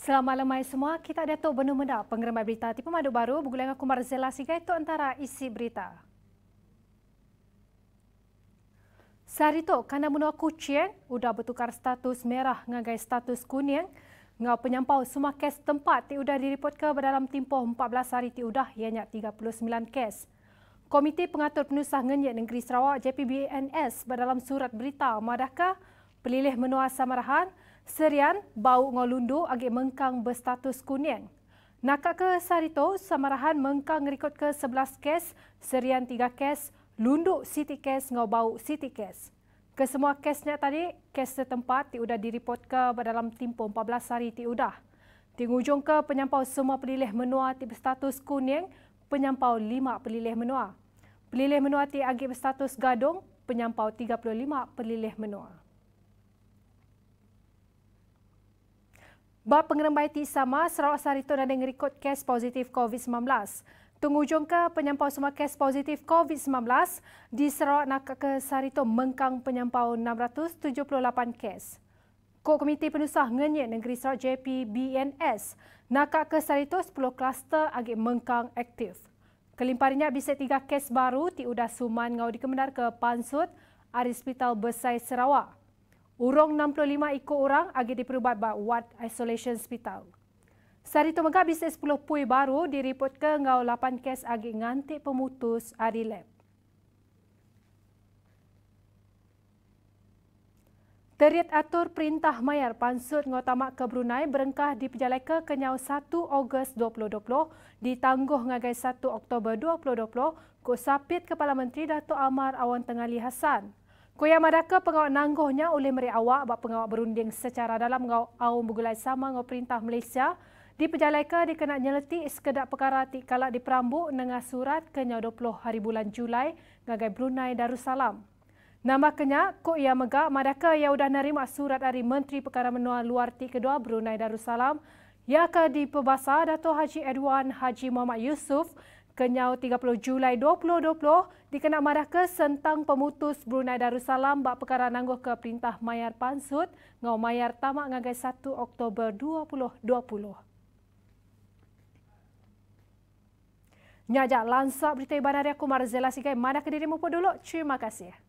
Selamat malam hai semua. Kita Datuk Benu Menda, pengeremat berita Tipu Madu Baru, bergulang aku Marzela Sigai itu antara isi berita. Sehari itu, kandang menua Kuching sudah bertukar status merah ngagai status kuning. Ngau penyampau semua kes tempat sudah diripot ke dalam tempoh 14 hari sudah ianya 39 kes. Komiti Pengatur Penusah Ngenyek Negeri Sarawak JPBNS dalam surat berita madakah pelilih menua samarahan serian bau ngolundu agi mengkang berstatus kuning. Nakak ke sarito samarahan mengkang rekod ke 11 kes, serian 3 kes, lunduk siti kes ngau bau siti kes. Kesemua kesnya tadi, kes setempat sudah diripot ke dalam tempoh 14 hari sudah. Di hujung ke penyampau semua pelilih menua ti berstatus kuning, penyampau 5 pelilih menua. Pelilih menua ti agi berstatus gadung, penyampau 35 pelilih menua. Bab pengerembai ti sama, Sarawak Sarito ada ngerikot kes positif COVID-19. Tunghujung ke penyampau semua kes positif COVID-19 di Sarawak nak ke Sarito mengkang penyampau 678 kes. Komiti Penusah Ngenyek Negeri Sarawak JPBNS nak ke Sarito 10 kluster agi mengkang aktif. Kelimparinya bisa 3 kes baru ti udah suman ngau dikemendar ke Pansut Ari Hospital Besai Sarawak. Urung 65 ikut orang agi diperubat ba ward isolation hospital. Sehari itu megak bisa 10 pui baru diripot ke ngau 8 kes agi ngantik pemutus ari lab. Teriat atur perintah mayar Pansut ngau tamak ke Brunei berengkah di pejalai ke kenyau 1 Ogos 2020 ditangguh ngagai 1 Oktober 2020 ku sapit Kepala Menteri Datuk Amar Awan Tengali Hassan. Kuya madaka pengawal nangguhnya oleh meri awak bak pengawal berunding secara dalam ngau awam bergulai sama ngau perintah Malaysia di pejalai ke dikena nyeleti sekedar perkara ti kalak diperambuk dengan surat kenyau 20 hari bulan Julai ngagai Brunei Darussalam. Nambah kenya, ko ia megak madaka ia udah nerima surat dari Menteri Perkara Menua Luar ti kedua Brunei Darussalam ia ke di Pebasa Dato' Haji Edwan Haji Muhammad Yusof kenyau 30 Julai 2020 dikena madaka sentang pemutus Brunei Darussalam bak perkara nangguh ke perintah mayar Pansut ngau mayar tamak ngagai 1 Oktober 2020. Nyajak lansak berita ibadah aku Marzela Sigai mana ke dirimu dulu. Terima kasih.